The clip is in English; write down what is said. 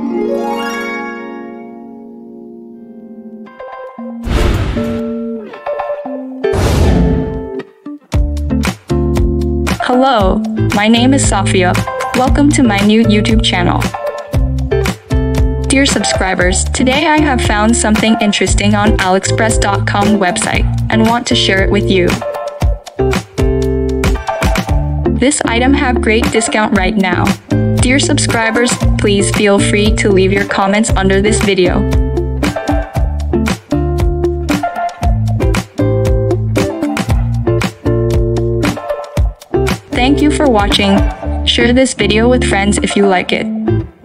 Hello, my name is Safia. Welcome to my new YouTube channel. Dear subscribers, today I have found something interesting on AliExpress.com website and want to share it with you. This item have great discount right now. Dear subscribers, please feel free to leave your comments under this video. Thank you for watching. Share this video with friends if you like it.